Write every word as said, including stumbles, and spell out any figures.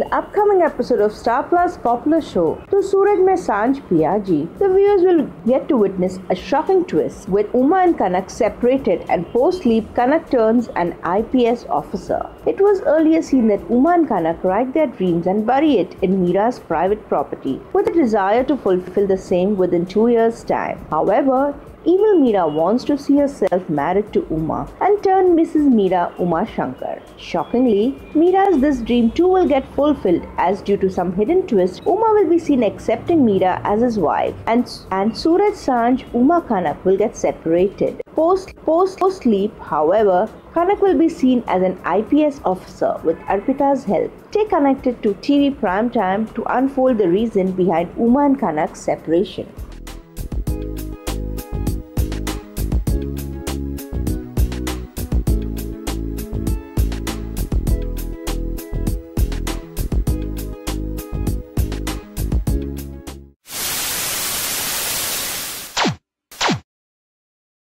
the upcoming episode of Star Plus popular show, To Suraj Mein Sanj Piya Ji, the viewers will get to witness a shocking twist with Uma and Kanak separated and post-sleep Kanak turns an I P S officer. It was earlier seen that Uma and Kanak write their dreams and bury it in Meera's private property with a desire to fulfill the same within two years' time. However, evil Meera wants to see herself married to Uma and turn Missus Meera Uma Shankar. Shockingly, Meera's this dream too will get fulfilled as due to some hidden twist, Uma will be seen accepting Meera as his wife and, and Suraj Sanj Uma Kanak will get separated. Post, post, post sleep, however, Kanak will be seen as an I P S officer with Arpita's help. Stay connected to T V Prime Time to unfold the reason behind Uma and Kanak's separation.